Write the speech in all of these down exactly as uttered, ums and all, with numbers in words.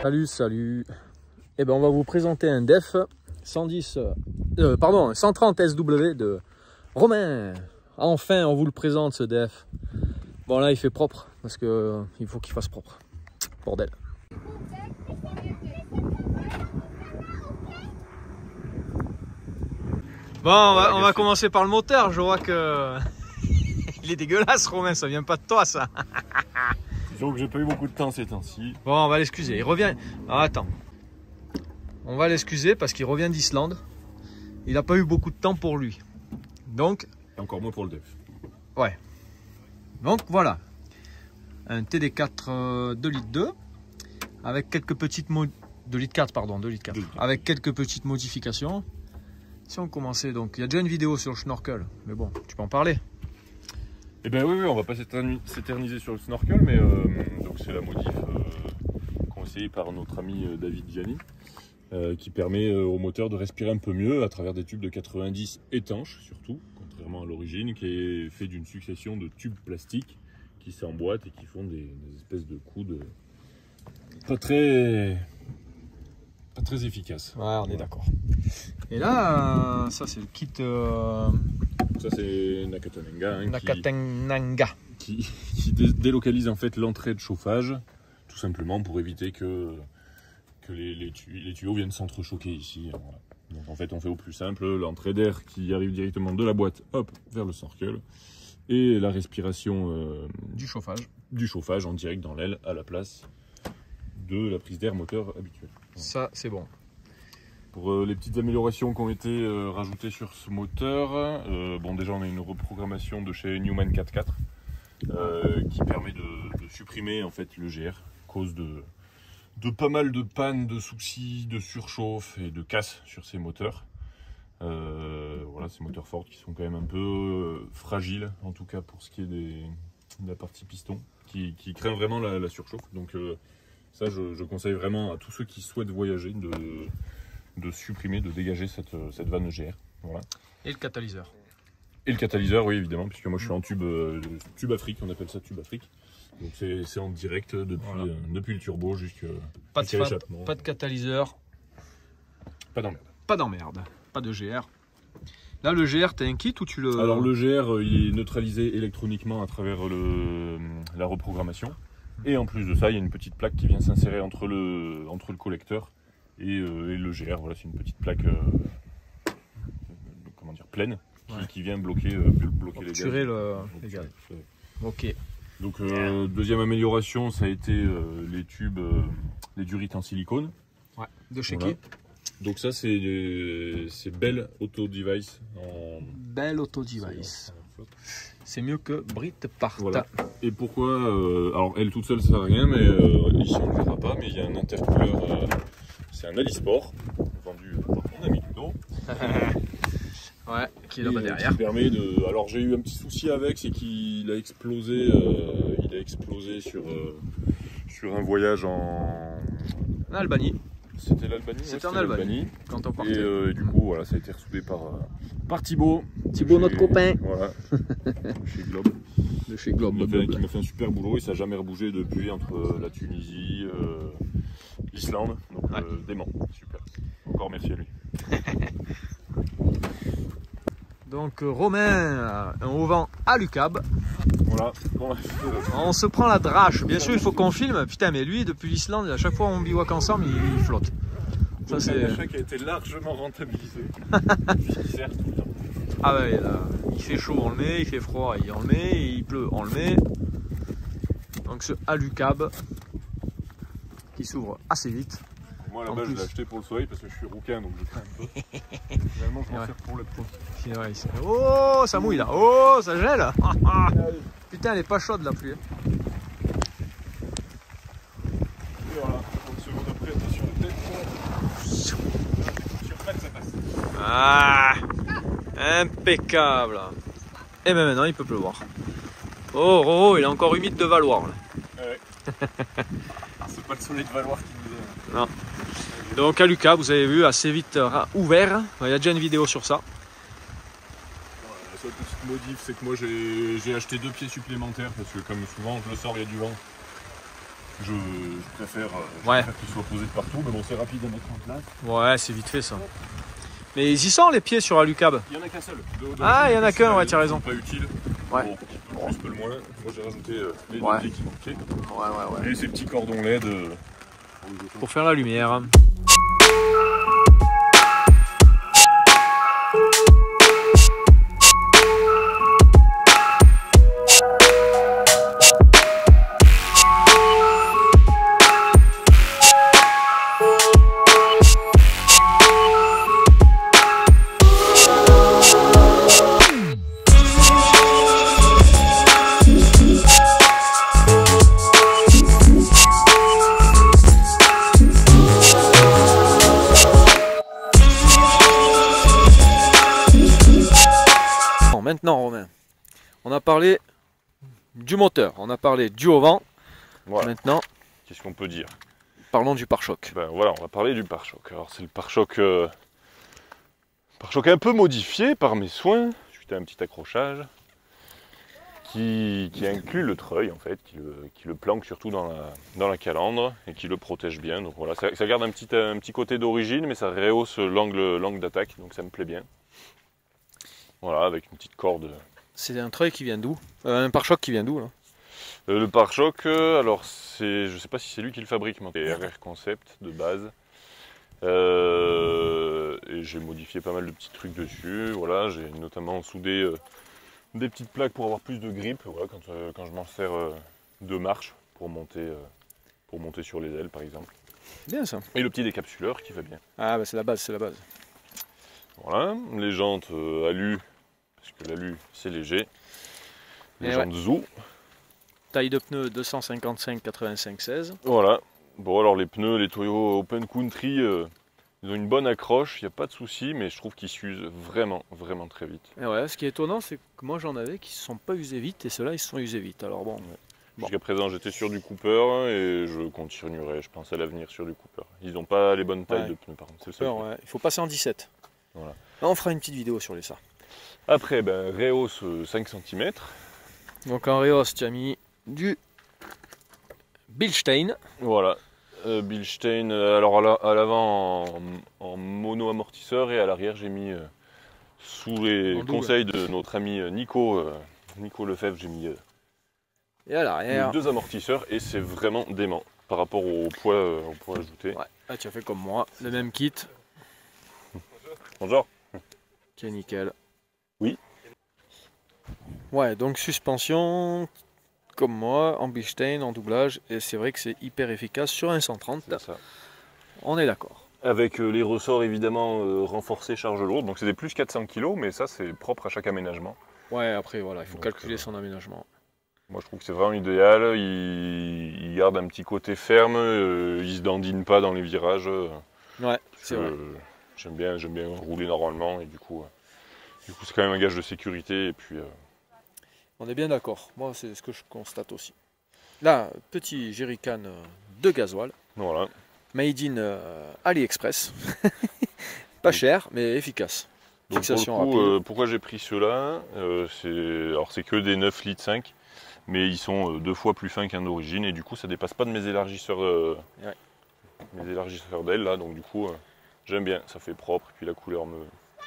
Salut, salut. Eh ben, on va vous présenter un def cent dix, euh, pardon, cent trente S W de Romain. Enfin, on vous le présente ce def. Bon, là, il fait propre parce que euh, il faut qu'il fasse propre. Bordel. Bon, on va, on va commencer par le moteur. Je vois que il est dégueulasse, Romain. Ça vient pas de toi, ça. Disons que j'ai pas eu beaucoup de temps ces temps-ci. Bon, on va l'excuser. Il revient. Ah, attends. On va l'excuser parce qu'il revient d'Islande. Il n'a pas eu beaucoup de temps pour lui. Donc. Et encore moins pour le def. Ouais. Donc voilà. Un T D quatre euh, deux litres deux. Avec quelques petites mo... deux litres quatre, pardon. deux litres quatre. deux litres quatre. Avec quelques petites modifications. Si on commençait donc. Il y a déjà une vidéo sur le snorkel. Mais bon, tu peux en parler. Eh bien oui, oui, on va pas s'éterniser sur le snorkel, mais euh, donc c'est la modif euh, conseillée par notre ami David Gianni, euh, qui permet euh, au moteur de respirer un peu mieux à travers des tubes de quatre-vingt-dix étanches, surtout, contrairement à l'origine, qui est fait d'une succession de tubes plastiques qui s'emboîtent et qui font des, des espèces de coudes pas très, pas très efficaces. Ouais, on est d'accord. Et là, euh, ça c'est le kit... Euh... Ça c'est Nakatananga, hein, Nakatananga. qui, qui, qui dé délocalise en fait l'entrée de chauffage, tout simplement pour éviter que, que les, les, tu les tuyaux viennent s'entrechoquer ici. Voilà. Donc en fait on fait au plus simple, l'entrée d'air qui arrive directement de la boîte, hop, vers le snorkel, et la respiration euh, du chauffage, du chauffage en direct dans l'aile à la place de la prise d'air moteur habituelle. Voilà. Ça c'est bon. Pour euh, les petites améliorations qui ont été euh, rajoutées sur ce moteur, euh, bon déjà on a une reprogrammation de chez Newman quatre quatre euh, qui permet de, de supprimer en fait le G R, cause de, de pas mal de pannes, de soucis, de surchauffe et de casse sur ces moteurs. Euh, voilà, ces moteurs Ford qui sont quand même un peu euh, fragiles, en tout cas pour ce qui est des, de la partie piston, qui, qui craignent vraiment la, la surchauffe. Donc euh, ça je, je conseille vraiment à tous ceux qui souhaitent voyager de de supprimer, de dégager cette, cette vanne G R. Voilà. Et le catalyseur. Et le catalyseur, oui, évidemment, puisque moi je suis en tube, euh, tube Afrique, on appelle ça tube Afrique. Donc c'est en direct depuis, voilà. euh, depuis le turbo jusqu'à l'échappement. Pas de catalyseur. Pas d'emmerde. Pas d'emmerde. Pas de G R. Là, le G R, t'as un kit ou tu le... Alors le G R, il est neutralisé électroniquement à travers le, la reprogrammation. Et en plus de ça, il y a une petite plaque qui vient s'insérer entre le, entre le collecteur Et, euh, et le G R. Voilà, c'est une petite plaque euh, comment dire, pleine qui, ouais. qui vient bloquer, euh, bloquer les gaz. Le, les gaz. Ok. Donc euh, deuxième amélioration, ça a été euh, les tubes, euh, les durites en silicone. Ouais. De chez voilà. qui? Donc ça c'est c'est Bell Auto Device. En... Bell Auto Device. C'est mieux que Brit Part. Voilà. Et pourquoi euh, alors elle toute seule ça sert à rien, mais euh, ici on ne le verra pas, mais il y a un intercouleur. Euh, C'est un Alisport vendu par mon ami Ludo. Ouais, qui est là-bas derrière. Qui permet de. Alors j'ai eu un petit souci avec, c'est qu'il a explosé. Euh, il a explosé sur euh, sur un voyage en, en Albanie. C'était l'Albanie. C'était ouais, en Albanie. Quand on partait. Et, euh, et du coup, voilà, ça a été ressoudé par euh, par Thibaut. Thibaut, notre copain. Voilà. Chez Globe. De chez Globe. Qui m'a fait un super boulot et ça n'a jamais rebougé depuis entre la Tunisie. Euh, L'Islande, donc ouais. euh, dément, super. Encore merci à lui. Donc euh, Romain, un haut vent à l'U C A B. Voilà. On se prend la drache. Bien sûr, il faut qu'on filme. Putain, mais lui, depuis l'Islande, à chaque fois on bivouac ensemble, il, il flotte. Ça c'est un achat qui a été largement rentabilisé. Ah ouais, là, il fait chaud, on le met. Il fait froid, on le met. Il pleut, on le met. Donc ce Alucab qui s'ouvre assez vite. Moi là-bas je l'ai acheté pour le soleil parce que je suis rouquin donc je crains un peu. Finalement je m'en sers pour le petit. Oh ça mouille là, oh ça gèle. Putain elle est pas chaude la pluie. Et voilà, trente secondes après attention la tête. Sur patte ça passe. Ah impeccable. Et même maintenant il peut pleuvoir. Oh Roro il est encore humide de Valoir là. Ouais. C'est pas le soleil de Valoir qui nous a... Non. Donc à Lucas, vous avez vu, assez vite ouvert. Il y a déjà une vidéo sur ça. La seule petite modif, c'est que moi j'ai acheté deux pieds supplémentaires parce que comme souvent je le sors, il y a du vent. Je, je préfère, je Ouais. préfère qu'il soit posé de partout, mais bon, c'est rapide à mettre en place. Ouais, c'est vite fait ça. Mais ils y sont les pieds sur Alucab. Il n'y en a qu'un seul. De- de- Ah, il y en a c'est qu'un, pas- ouais, tu as ils raison. sont pas utile. Ouais. Bon, peu plus, peu le moins. Moi, j'ai rajouté euh, les Ouais. deux pieds qui manquaient. Ouais, ouais, ouais. Et ces petits cordons L E D. euh, Pour faire la lumière. Bon, maintenant Romain, on a parlé du moteur, on a parlé du haut-vent. Voilà. Maintenant, Qu'est-ce qu'on peut dire? parlons du pare-choc. Ben voilà, on va parler du pare-choc. Alors c'est le pare-choc euh, pare-choc un peu modifié par mes soins, suite à un petit accrochage qui, qui inclut le treuil en fait, qui le, qui le planque surtout dans la, dans la calandre et qui le protège bien. Donc voilà, ça, ça garde un petit, un petit côté d'origine, mais ça rehausse l'angle, l'angle d'attaque, donc ça me plaît bien. Voilà, avec une petite corde. C'est un treuil qui vient d'où euh, Un pare-choc qui vient d'où là? Euh, le pare-choc, euh, alors c'est, je sais pas si c'est lui qui le fabrique, mais c'est R R Concept de base. Euh, et j'ai modifié pas mal de petits trucs dessus. Voilà, j'ai notamment soudé euh, des petites plaques pour avoir plus de grip. Voilà, quand, euh, quand je m'en sers euh, de marche pour monter, euh, pour monter sur les ailes par exemple. Bien ça. Et le petit décapsuleur qui va bien. Ah bah c'est la base, c'est la base. Voilà, les jantes euh, alu, parce que l'alu c'est léger. Les Et jantes ouais. Zou. Taille de pneu deux cent cinquante-cinq quatre-vingt-cinq seize. Voilà. Bon alors les pneus, les Toyo Open Country, euh, ils ont une bonne accroche, il n'y a pas de souci, mais je trouve qu'ils s'usent vraiment, vraiment très vite. Et ouais, ce qui est étonnant, c'est que moi j'en avais qui ne se sont pas usés vite et ceux-là ils se sont usés vite. Alors bon, Bon. Jusqu'à présent j'étais sur du Cooper et je continuerai, je pense à l'avenir sur du Cooper. Ils n'ont pas les bonnes tailles Ouais. de pneus par contre, c'est le seul Cooper, truc. ouais, il faut passer en dix-sept. Voilà. Là, on fera une petite vidéo sur les ça. Après, ben, rehausse euh, cinq centimètres. Donc en rehausse, tu as mis du Bilstein. Voilà. Euh, Bilstein, euh, alors à la- à l'avant en, en mono-amortisseur et à l'arrière j'ai mis, euh, sous les En double. conseils de notre ami euh, Nico, euh, Nico Lefebvre, j'ai mis euh, Et à l'arrière. deux amortisseurs et c'est vraiment dément par rapport au poids, euh, au poids ajouté. Ouais, là tu as fait comme moi, le même kit Bonjour. qui est nickel. Oui. Ouais, donc suspension comme moi, en Bilstein, en doublage, et c'est vrai que c'est hyper efficace sur un cent trente. C'est ça. On est d'accord. Avec euh, les ressorts évidemment euh, renforcés charge lourde, donc c'est des plus quatre cents kilos, mais ça c'est propre à chaque aménagement. Ouais, après voilà, il faut Donc, calculer euh, son aménagement. Moi je trouve que c'est vraiment idéal, il, il garde un petit côté ferme, euh, il se dandine pas dans les virages. euh, Ouais, c'est vrai. euh, J'aime bien, j'aime bien rouler normalement et du coup, euh, du coup c'est quand même un gage de sécurité et puis euh, On est bien d'accord. Moi, c'est ce que je constate aussi. Là, petit jerrycan euh, de gasoil, voilà. made in euh, AliExpress. Pas Oui. cher, mais efficace. Donc Fixation pour le coup, rapide. euh, pourquoi j'ai pris ceux-là euh, c'est, alors c'est que des neuf litres cinq, mais ils sont euh, deux fois plus fins qu'un d'origine et du coup ça dépasse pas de mes élargisseurs, euh, Ouais. mes élargisseurs d'aile là, donc du coup euh, j'aime bien, ça fait propre et puis la couleur me,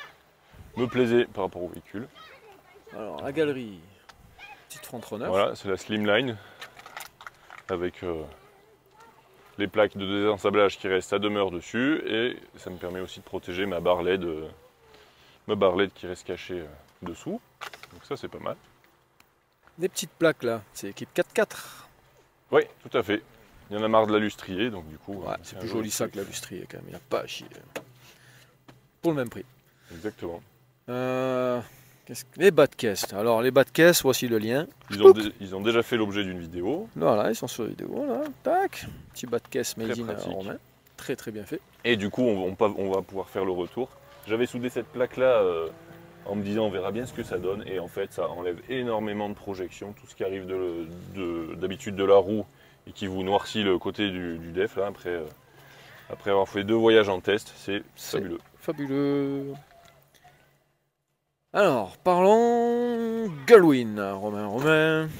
me plaisait par rapport au véhicule. Alors, la galerie, petite frontrunner. Voilà, c'est la Slimline avec euh, les plaques de désensablage qui restent à demeure dessus et ça me permet aussi de protéger ma barre L E D, euh, ma barre L E D qui reste cachée euh, dessous. Donc ça c'est pas mal. Des petites plaques là, c'est équipe quatre quatre. Oui, tout à fait. Il y en a marre de la lustrier, donc du coup. Ouais, euh, c'est un plus joli ça truc. que la lustrier quand même, il n'y a pas à chier. Pour le même prix. Exactement. Euh, qu'est-ce que- Les bas de caisse. Alors les bas de caisse, voici le lien. Ils ont, dé- ils ont déjà fait l'objet d'une vidéo. Voilà, ils sont sur la vidéo là. Tac. Petit bas de caisse made Très in pratique. romain. Très très bien fait. Et du coup, on, on pa- on va pouvoir faire le retour. J'avais soudé cette plaque-là euh, en me disant on verra bien ce que ça donne. Et en fait, ça enlève énormément de projections. Tout ce qui arrive de- de- d'habitude de, la roue et qui vous noircit le côté du, du def là, après, euh, après avoir fait deux voyages en test, c'est C'est fabuleux. fabuleux. Alors, parlons Gullwing, Romain, Romain.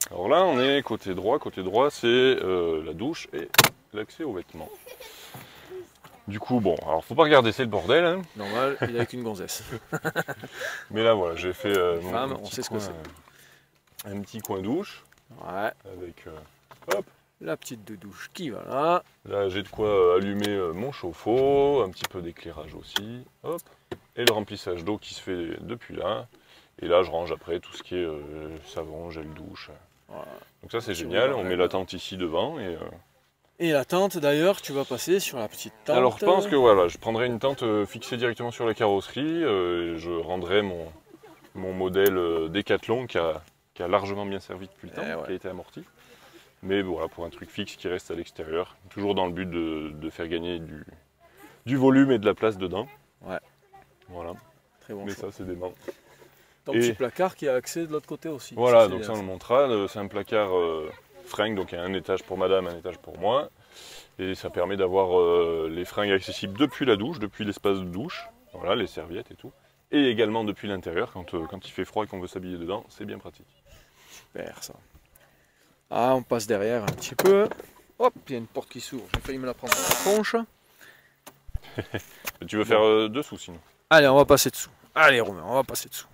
Alors là, on est côté droit. Côté droit, c'est euh, la douche et l'accès aux vêtements. Du coup, bon, alors faut pas regarder, c'est le bordel. Hein. Normal, il est avec une gonzesse. Mais là, voilà, j'ai fait euh, mon, Femme, un on petit sait ce coin, que c'est. euh, un petit coin douche Ouais, avec. Euh, hop, la petite de douche qui va là. là, j'ai de quoi euh, allumer euh, mon chauffe-eau, un petit peu d'éclairage aussi. Hop, et le remplissage d'eau qui se fait depuis là. Et là, je range après tout ce qui est euh, savon, gel douche. Voilà. Donc ça, c'est Sur génial. le On met bordel. la tente ici devant et. Euh, Et la tente d'ailleurs, tu vas passer sur la petite tente. Alors je pense que voilà, je prendrai une tente euh, fixée directement sur la carrosserie, euh, et je rendrai mon, mon modèle euh, Decathlon qui a, qui a largement bien servi depuis le temps, Eh ouais. qui a été amorti. Mais voilà, pour un truc fixe qui reste à l'extérieur, toujours dans le but de, de faire gagner du, du volume et de la place dedans. Ouais. Voilà, Très bon mais choix. ça c'est des mains. Ton et- petit placard qui a accès de l'autre côté aussi. Voilà, c'est donc ça on bien. le montrera, Euh, c'est un placard euh, fringues, donc il y a un étage pour madame, un étage pour moi. Et ça permet d'avoir euh, les fringues accessibles depuis la douche, depuis l'espace de douche, voilà, les serviettes et tout. Et également depuis l'intérieur, quand, euh, quand il fait froid et qu'on veut s'habiller dedans, c'est bien pratique. Super ça. Ah, on passe derrière un petit peu. Hop, il y a une porte qui s'ouvre. J'ai failli me la prendre dans la tronche. Tu veux faire euh, dessous sinon? Allez, on va passer dessous. Allez, Romain, on va passer dessous.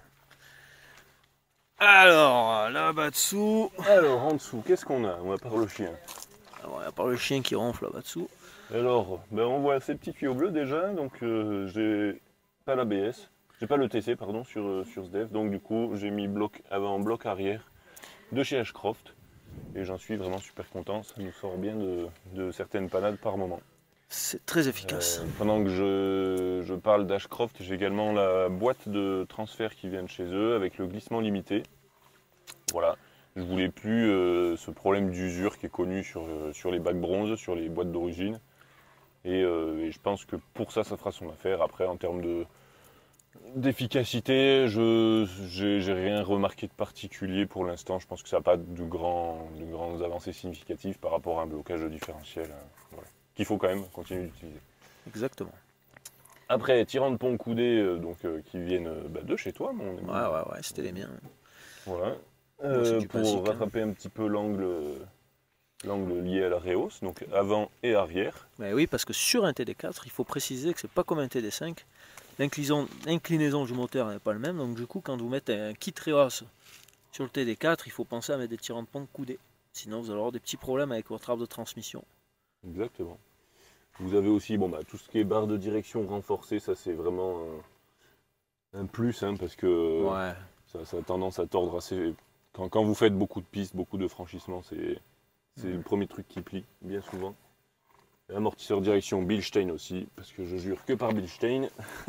Alors, là-bas dessous. Alors en dessous, qu'est-ce qu'on a? On va par le chien. Alors, il y a pas le chien qui ronfle là-bas dessous. Alors, ben, on voit ces petits tuyaux bleus déjà, donc euh, j'ai pas l'A B S, j'ai pas le T C pardon sur, euh, sur ce dev, donc du coup j'ai mis bloc avant, bloc arrière de chez Ashcroft et j'en suis vraiment super content, ça nous sort bien de, de certaines panades par moment. C'est très efficace. Euh, pendant que je, je parle d'Ashcroft, j'ai également la boîte de transfert qui vient de chez eux avec le glissement limité. Voilà, je voulais plus euh, ce problème d'usure qui est connu sur, euh, sur les bacs bronze, sur les boîtes d'origine. Et, euh, et je pense que pour ça, ça fera son affaire. Après, en termes de d'efficacité, je j'ai rien remarqué de particulier pour l'instant. Je pense que ça n'a pas de, grand, de grandes avancées significatives par rapport à un blocage de différentiel. euh, voilà. Qu'il faut quand même continuer d'utiliser. Exactement. Après, tirant de pont coudé, euh, donc, euh, qui viennent euh, bah, de chez toi, mon ami. Ouais, ouais, ouais, c'était les miens. Voilà. c'est Euh, du pour classique, hein. rattraper un petit peu l'angle l'angle lié à la réhausse, donc avant et arrière. Mais oui, parce que sur un T D quatre, il faut préciser que c'est pas comme un T D cinq. L'inclinaison l'inclinaison du moteur n'est pas le même, donc du coup, quand vous mettez un kit réhausse sur le T D quatre, il faut penser à mettre des tirants de pont coudés. Sinon, vous allez avoir des petits problèmes avec votre arbre de transmission. Exactement. Vous avez aussi bon, bah, tout ce qui est barre de direction renforcée, ça c'est vraiment un, un plus, hein, parce que Ouais. ça, ça a tendance à tordre assez... Quand, quand vous faites beaucoup de pistes, beaucoup de franchissements, c'est c'est Mhm. le premier truc qui plie, bien souvent. Amortisseur direction Bilstein aussi, parce que je jure que par Bilstein.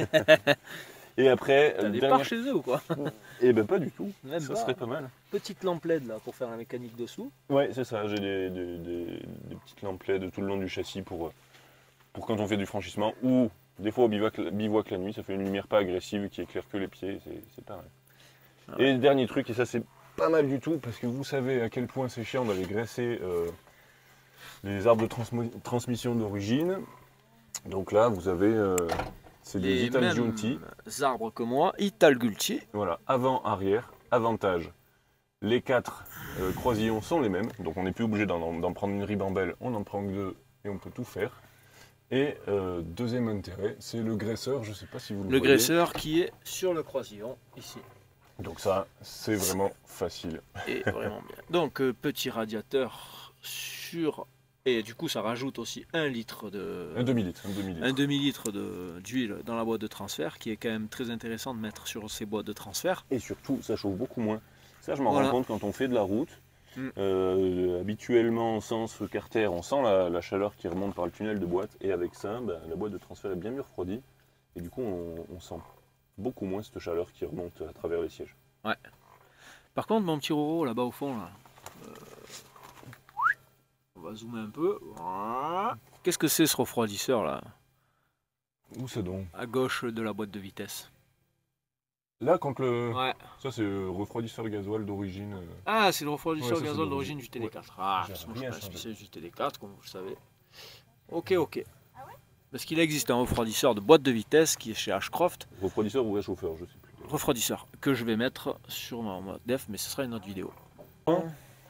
Et après, T'as des dernière- parts chez eux ou quoi? Eh ben pas du tout, Même ça pas. serait pas mal. Petite lampe L E D là pour faire la mécanique dessous. Ouais, c'est ça, j'ai des, des- des- des petites lampes L E D tout le long du châssis pour, euh, pour quand on fait du franchissement, ou des fois au bivouac, bivouac la nuit, ça fait une lumière pas agressive qui éclaire que les pieds, c'est c'est pareil. Ah Et le dernier truc, et ça c'est pas mal du tout, parce que vous savez à quel point c'est chiant d'aller graisser euh, les arbres de transmo- transmission d'origine. Donc là, vous avez, euh, c'est des Les Ital mêmes Giunti. arbres que moi, Ital Gultier. Voilà, avant, arrière, avantage. Les quatre euh, croisillons sont les mêmes, donc on n'est plus obligé d'en d'en prendre une ribambelle, on en prend que deux et on peut tout faire. Et euh, deuxième intérêt, c'est le graisseur, je ne sais pas si vous le, Le voyez. graisseur qui est sur le croisillon, ici. Donc ça, c'est vraiment facile. Et vraiment bien. Donc, euh, petit radiateur sur... Et du coup, ça rajoute aussi un litre de... Un demi-litre, un demi-litre. un demi-litre de- d'huile dans la boîte de transfert, qui est quand même très intéressant de mettre sur ces boîtes de transfert. Et surtout, ça chauffe beaucoup moins. Ça, je m'en Voilà. rends compte quand on fait de la route. Mm. Euh, habituellement, sans ce carter, on sent la, la chaleur qui remonte par le tunnel de boîte. Et avec ça, bah, la boîte de transfert est bien mieux refroidie. Et du coup, on, on sent beaucoup moins cette chaleur qui remonte à travers les sièges. Par contre, mon petit Roro, là-bas au fond, là, euh, on va zoomer un peu. Voilà. Qu'est-ce que c'est ce refroidisseur, là, Où c'est donc? à gauche de la boîte de vitesse? Là, quand le... Ouais. Ça, c'est le refroidisseur gasoil d'origine. euh, Ah, c'est le refroidisseur Ouais, ça, c'est gasoil d'origine. d'origine du T D quatre. Ah, J'ai parce que moi, je suis rien pas un changé. spécialiste du T D quatre, comme vous le savez. Ok, ok. Parce qu'il existe un refroidisseur de boîte de vitesse qui est chez Ashcroft. Refroidisseur ou réchauffeur, je sais plus. Refroidisseur que je vais mettre sur ma mode def, mais ce sera une autre vidéo.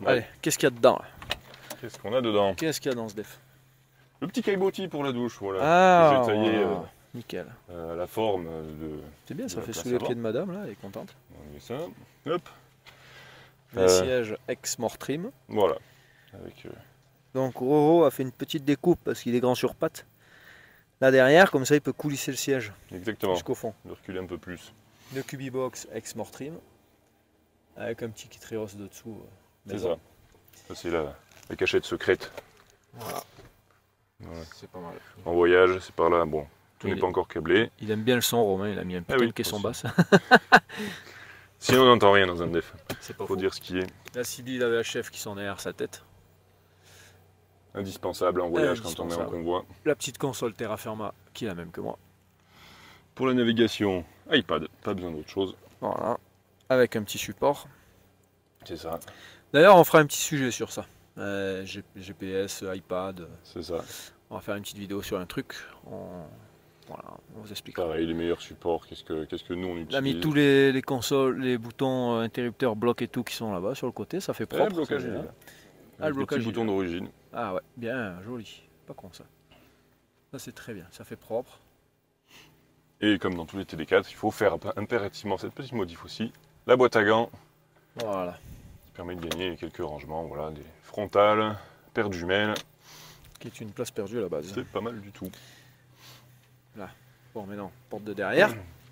Ouais. Allez, qu'est-ce qu'il y a dedans là? Qu'est-ce qu'on a dedans? Qu'est-ce qu'il y a dans ce def? Le petit caillebotis pour la douche, voilà. Ah, que j'ai taillé voilà. euh, Nickel. euh, à la forme de. C'est bien, ça de fait la sous place les avant. pieds de madame là, elle est contente. On met ça. Hop. Les Euh. sièges ex-mortrim. Voilà. Avec. Euh, Donc Roro a fait une petite découpe parce qu'il est grand sur pattes. Là derrière, comme ça il peut coulisser le siège exactement. jusqu'au fond. De reculer un peu plus. Le Cubibox ex-mortrim. Avec un petit Kitrios de dessous. euh, C'est maison. ça. Ça c'est la, la cachette secrète. Voilà, Voilà. c'est pas mal. En voyage, c'est par là. Bon, tout Il n'est est- pas encore câblé. Il aime bien le son, Romain, il a mis un putain Ah oui, de caisson aussi. basse. Sinon on n'entend rien dans un def. C'est pas Faut faux. dire ce qui est Là, Sylvie, il avait la chef qui s'en est derrière sa tête. indispensable en voyage quand on est en Indispensable. convoi. La petite console Terra Firma, qui est la même que moi. Pour la navigation, iPad, pas besoin d'autre chose. Voilà, avec un petit support. C'est ça, D'ailleurs, on fera un petit sujet sur ça. Euh, G- GPS, iPad. c'est ça. On va faire une petite vidéo sur un truc. On, voilà, on vous expliquera. Pareil, les meilleurs supports, qu'est-ce que, qu'est-ce que nous on On utilise. a mis tous les, les consoles, les boutons euh, interrupteurs, blocs et tout qui sont là-bas sur le côté. Ça fait Eh, propre. le blocage ça, il est déjà. là. Ah, le Avec blocage, petit il est bouton là. d'origine. Ah ouais, bien, joli. Pas con ça. Ça c'est très bien, ça fait propre. Et comme dans tous les T D quatre, il faut faire impérativement cette petite modif aussi. La boîte à gants, Voilà. qui permet de gagner quelques rangements, voilà, des frontales, paires de jumelles, Qui est une place perdue à la base. c'est pas mal du tout. Bon, mais non, porte de derrière.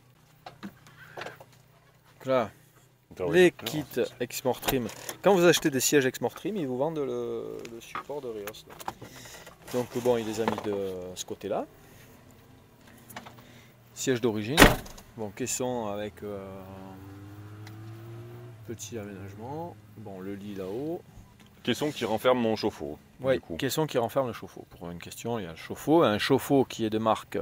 Donc là, les kits Exmortrim. Quand vous achetez des sièges Exmortrim, ils vous vendent le, le support de Rios. là. Donc bon, il les a mis de ce côté-là. Siège d'origine. Bon, caisson avec euh, petit aménagement. Bon, le lit là-haut. Caisson qui renferme mon chauffe-eau. Oui, du coup. caisson qui renferme le chauffe-eau. Pour une question, il y a le chauffe-eau. Un chauffe-eau qui est de marque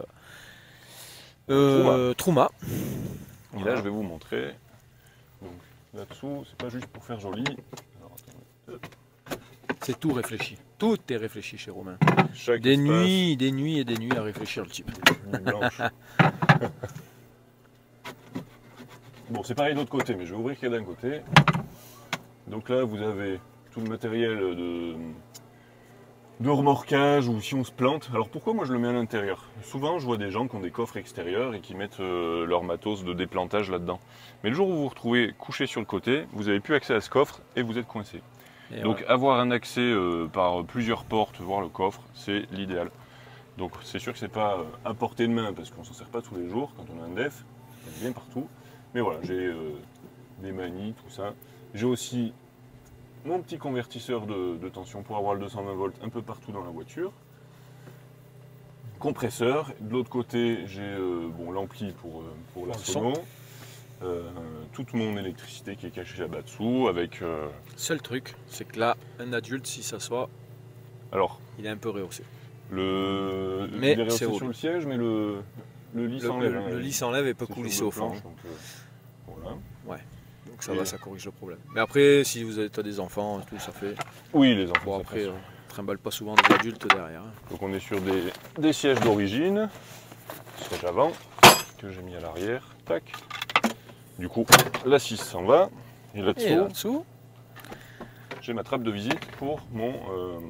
euh, Truma. Et là, je vais vous montrer. Donc là-dessous, c'est pas juste pour faire joli. Alors, attendez. C'est tout réfléchi. Tout est réfléchi chez Romain. Chaque Des espace, nuits, des nuits et des nuits à réfléchir le type. une blanche. Bon, c'est pareil de l'autre côté, mais je vais ouvrir qu'il y a d'un côté. Donc là, vous avez tout le matériel de, de remorquage ou si on se plante. Alors pourquoi moi je le mets à l'intérieur? Souvent, je vois des gens qui ont des coffres extérieurs et qui mettent euh, leur matos de déplantage là-dedans. Mais le jour où vous vous retrouvez couché sur le côté, vous n'avez plus accès à ce coffre et vous êtes coincé. Et Donc voilà. avoir un accès euh, par plusieurs portes, voir le coffre, c'est l'idéal. Donc c'est sûr que c'est pas euh, à portée de main parce qu'on s'en sert pas tous les jours quand on a un def, il y en a bien partout. Mais voilà, j'ai euh, des manies, tout ça. J'ai aussi mon petit convertisseur de, de tension pour avoir le deux cent vingt volts un peu partout dans la voiture. Compresseur. De l'autre côté, j'ai euh, bon, l'ampli pour, euh, pour la Pour le sono. Euh, toute mon électricité qui est cachée là-dessous avec... euh, Seul truc, c'est que là, un adulte, si ça soit, alors, il est un peu rehaussé. le, Mais il est rehaussé c'est sur haut. le siège, mais le, le lit Le, s'enlève. le- hein. le lit s'enlève et peut C'est sur coulisser deux au fond. planches, donc, euh, voilà. Donc ça Et- va, ça corrige le problème. Mais après, si vous avez t'as des enfants, tout ça fait. Oui, les enfants. Bon, ça après, passe. euh, trimballe pas souvent des adultes derrière. hein. Donc on est sur des, des sièges d'origine, siège avant, que j'ai mis à l'arrière, tac. Du coup, la scie s'en va, et Et là-dessous, là dessous, j'ai ma trappe de visite pour mon, euh,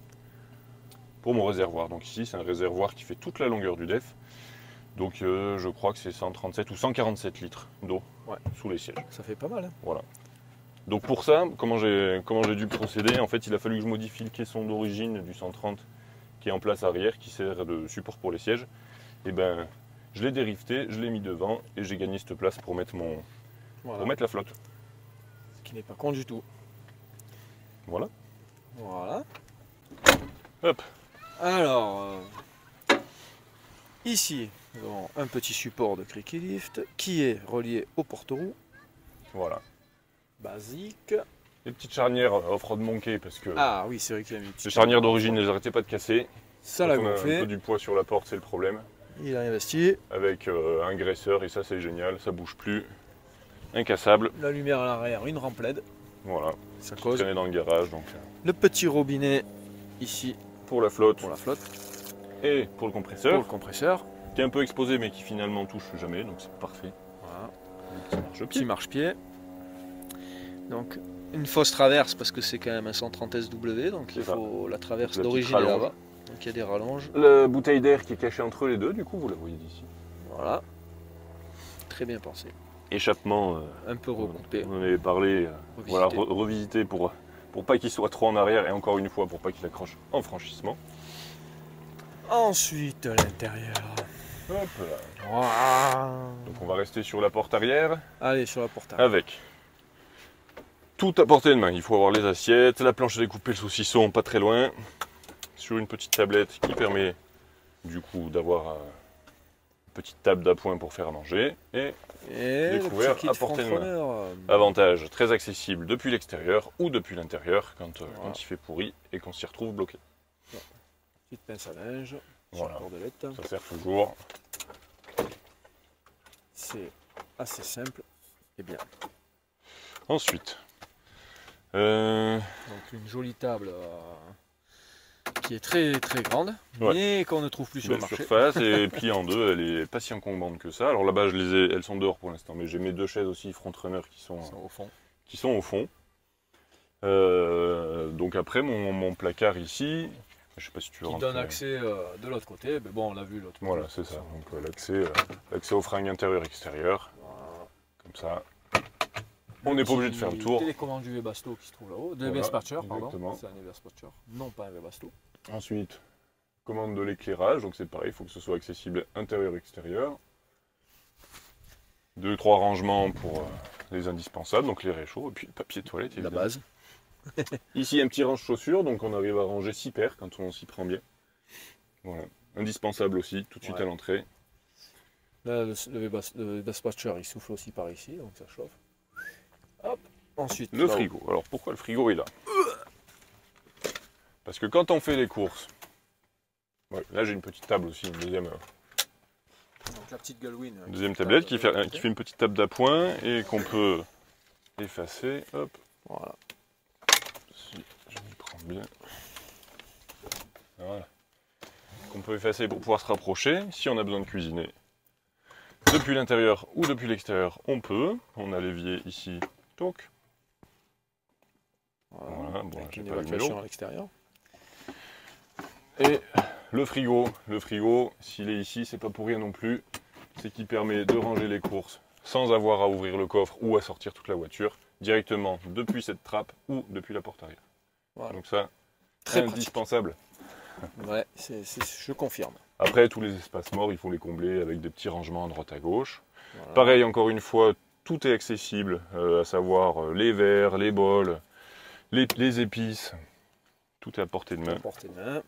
pour mon réservoir. Donc ici, c'est un réservoir qui fait toute la longueur du def. Donc euh, je crois que c'est cent trente-sept ou cent quarante-sept litres d'eau Ouais. sous les sièges. ça fait pas mal. hein. Voilà. Donc pour ça, comment j'ai comment j'ai dû procéder? En fait, il a fallu que je modifie le caisson d'origine du cent trente qui est en place arrière, qui sert de support pour les sièges. Et ben, je l'ai dérifté, je l'ai mis devant et j'ai gagné cette place pour mettre mon Voilà. pour mettre la flotte. Ce qui n'est pas con du tout. Voilà. Voilà. Hop. Alors, euh, ici, nous avons un petit support de Cricky Lift qui est relié au porte-roue. Voilà. Basique. Les petites charnières off-road monkey parce que Ah oui, c'est vrai qu'il a mis une petite les charnières d'origine, elles n'arrêtaient pas de casser. Ça Quand l'a on a un gonflé. peu du poids sur la porte, c'est le problème. Il a investi. Avec euh, un graisseur et ça c'est génial, ça bouge plus. Incassable. La lumière à l'arrière, une rampe L E D. Voilà. Ça Qui cause. traînait dans le garage donc euh, Le petit robinet ici pour la flotte pour la flotte, et pour le pour compresseur. le compresseur. Qui est un peu exposé mais qui finalement touche jamais, donc c'est parfait. Voilà. Ça marche Petit marche-pied. Donc une fausse traverse parce que c'est quand même un cent trente S W, donc il faut la traverse d'origine est là-bas. Donc il y a des rallonges. La bouteille d'air qui est cachée entre les deux, du coup vous la voyez d'ici. Voilà. Très bien pensé. Échappement. Euh, un peu recoupé. On en avait parlé. Euh, voilà, re revisité pour, pour pas qu'il soit trop en arrière et encore une fois pour pas qu'il accroche en franchissement. Ensuite l'intérieur. Hop là. Wow. Donc on va rester sur la porte arrière. Allez, sur la porte arrière. Avec tout à portée de main. Il faut avoir les assiettes, la planche à découper le saucisson pas très loin. Sur une petite tablette qui permet du coup d'avoir une petite table d'appoint pour faire à manger. Et, et découvert à portée de main. Avantage très accessible depuis l'extérieur ou depuis l'intérieur quand, voilà. quand il fait pourri et qu'on s'y retrouve bloqué. Petite pince à linge. Voilà. Ça sert toujours. C'est assez simple et bien. Ensuite, euh... donc une jolie table euh, qui est très très grande, ouais. mais qu'on ne trouve plus sur Belle le marché. Surface et pliée en deux, elle est pas si encombrante que ça. Alors là-bas, je les ai, elles sont dehors pour l'instant, mais j'ai mes deux chaises aussi frontrunner qui sont, sont au fond. Qui sont au fond. Euh, donc après, mon, mon placard ici. Je sais pas si tu veux qui rentrer. donne accès euh, de l'autre côté, mais bon on l'a vu l'autre côté. Voilà, c'est ça. Donc euh, l'accès euh, l'accès aux fringues intérieures et extérieures. Voilà. Comme ça. On n'est pas obligé de faire le tour. Télécommande U V Basto qui se trouve là-haut. De voilà, Spatcher, pardon. C'est un U V Spatcher, non pas un U V Basto. Ensuite, commande de l'éclairage, donc c'est pareil, il faut que ce soit accessible intérieur et extérieur. Deux, trois rangements pour euh, les indispensables, donc les réchauds, et puis le papier toilette évidemment. La base. Ici un petit range chaussures, donc on arrive à ranger six paires quand on s'y prend bien. Voilà, indispensable aussi, tout de suite ouais. à l'entrée. Là, le, le Vespatcher il souffle aussi par ici, donc ça chauffe. Hop, ensuite. Le frigo. Alors pourquoi le frigo est là? Parce que quand on fait les courses, ouais, là j'ai une petite table aussi, une deuxième. Donc la petite Gullwing. Une deuxième tablette qui fait, qui fait une petite table d'appoint et qu'on peut effacer. Hop. Voilà. Je m'y prends bien. Voilà. Qu'on peut effacer pour pouvoir se rapprocher si on a besoin de cuisiner. Depuis l'intérieur ou depuis l'extérieur, on peut. On a l'évier ici. Donc. Voilà. Voilà. Bon, avec une évacuation à l'extérieur. Et le frigo. Le frigo, s'il est ici, c'est pas pour rien non plus. C'est qu'il permet de ranger les courses sans avoir à ouvrir le coffre ou à sortir toute la voiture. Directement depuis cette trappe ou depuis la porte arrière. Voilà. Donc ça, très indispensable. Pratique. Ouais, c'est, c'est, je confirme. Après, tous les espaces morts, il faut les combler avec des petits rangements à droite à gauche. Voilà. Pareil, encore une fois, tout est accessible, euh, à savoir euh, les verres, les bols, les, les épices. Tout est à portée de main. À portée de main.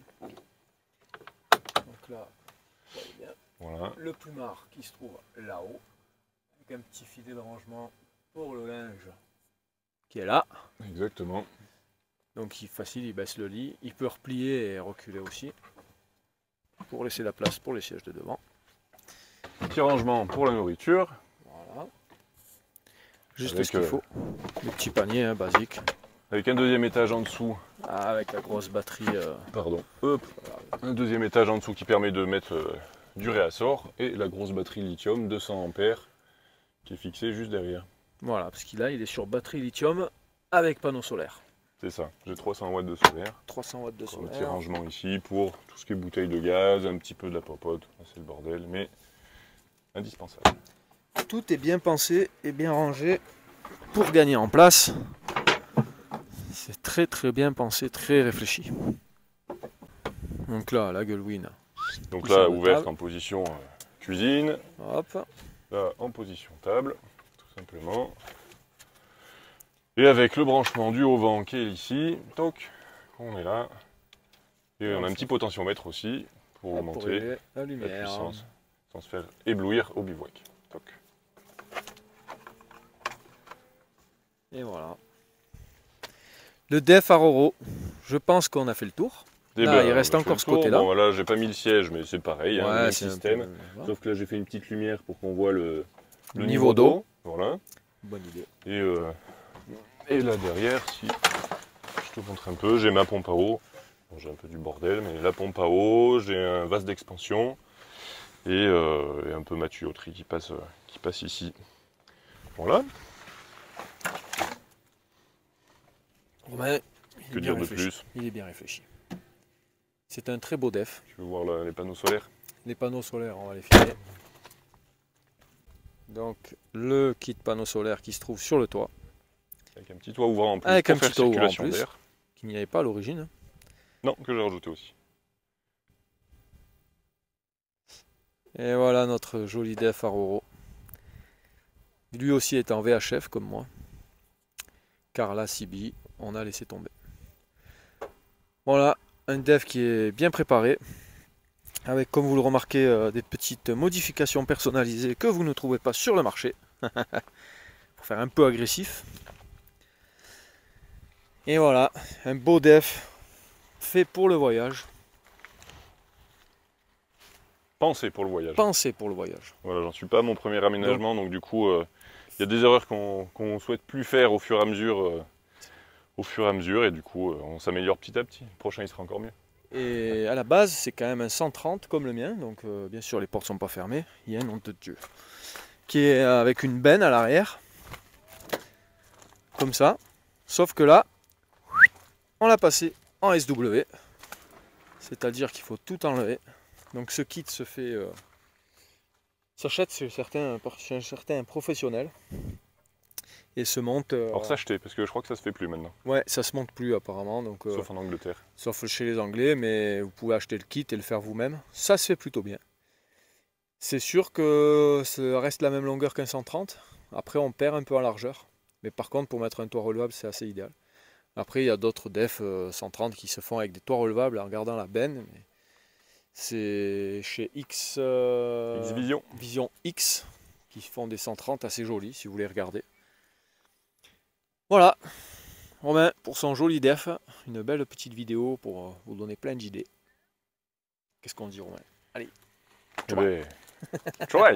Donc là, vous voyez bien. Voilà. Le plumard qui se trouve là-haut, avec un petit filet de rangement pour le linge qui est là. Exactement. Donc il facile, il baisse le lit. Il peut replier et reculer aussi pour laisser la place pour les sièges de devant. Petit rangement pour la nourriture. Voilà. Juste avec ce qu'il euh... faut. Le petit panier hein, basique. Avec un deuxième étage en dessous. Ah, avec la grosse batterie. Euh... Pardon. Hop. Voilà. Un deuxième étage en dessous qui permet de mettre euh, du réassort et la grosse batterie lithium deux cents ampères qui est fixée juste derrière. Voilà, parce qu'il a, il est sur batterie lithium avec panneau solaire. C'est ça, j'ai trois cents watts de solaire. trois cents watts de solaire. Un petit rangement ici pour tout ce qui est bouteille de gaz, un petit peu de la popote, c'est le bordel, mais indispensable. Tout est bien pensé et bien rangé pour gagner en place. C'est très très bien pensé, très réfléchi. Donc là, la Gullwing. Donc là, ouverte en position euh, cuisine. Hop. Là, en position table. Simplement. Et avec le branchement du haut vent qui est ici, donc on est là. Et on a un petit potentiomètre aussi pour Là, augmenter pour la, lumière. la puissance sans se faire éblouir au bivouac. Donc. Et voilà. Le def à Roro, je pense qu'on a fait le tour. Là, ben, il reste encore ce côté-là. Bon, là, j'ai pas mis le siège, mais c'est pareil, ouais, hein, le c'est système. Un peu... voilà. Sauf que là, j'ai fait une petite lumière pour qu'on voit le, le niveau d'eau. Voilà. Bonne idée. Et, euh, et là derrière, si je te montre un peu, j'ai ma pompe à eau. Bon, j'ai un peu du bordel, mais la pompe à eau, j'ai un vase d'expansion et, euh, et un peu ma tuyauterie qui passe, qui passe ici. Voilà. Romain, il Que est bien dire de réfléchi. plus? Il est bien réfléchi. C'est un très beau def. Tu veux voir le- les panneaux solaires? Les panneaux solaires, on va les filmer. Donc le kit panneau solaire qui se trouve sur le toit, Avec un petit toit ouvrant en plus Avec pour un faire petit toit ouvrant en circulation plus. d'air. qu'il n'y avait pas à l'origine. Non, que j'ai rajouté aussi. Et voilà notre joli def Aroro. Lui aussi est en V H F comme moi. Car la C B, on a laissé tomber. Voilà, un def qui est bien préparé. Avec, comme vous le remarquez, euh, des petites modifications personnalisées que vous ne trouvez pas sur le marché. Pour faire un peu agressif. Et voilà, un beau def fait pour le voyage. Pensez pour le voyage. Pensé pour le voyage. Voilà, j'en suis pas à mon premier aménagement, donc, donc du coup, il euh, y a des erreurs qu'on qu'on souhaite plus faire au fur et à mesure, euh, au fur et à mesure, et du coup, euh, on s'améliore petit à petit. Le prochain, il sera encore mieux. Et à la base, c'est quand même un cent trente comme le mien, donc euh, bien sûr les portes sont pas fermées. Il y a un nom de Dieu qui est avec une benne à l'arrière, comme ça. Sauf que là, on l'a passé en S W, c'est-à-dire qu'il faut tout enlever. Donc ce kit se fait, euh, s'achète chez certains, chez certains professionnels et se monte. Euh, Alors s'acheter, parce que je crois que ça se fait plus maintenant, ouais, ça se monte plus apparemment, donc. Euh, sauf en Angleterre. Sauf chez les Anglais, mais vous pouvez acheter le kit et le faire vous-même. Ça se fait plutôt bien. C'est sûr que ça reste la même longueur qu'un cent trente. Après, on perd un peu en largeur. Mais par contre, pour mettre un toit relevable, c'est assez idéal. Après, il y a d'autres def cent trente qui se font avec des toits relevables en gardant la benne. Mais c'est chez X, euh, X Vision. Vision X qui font des cent trente assez jolis, si vous voulez regarder. Voilà. Romain, pour son joli def, une belle petite vidéo pour vous donner plein d'idées. Qu'est-ce qu'on dit, Romain? Allez. Eh ben, try.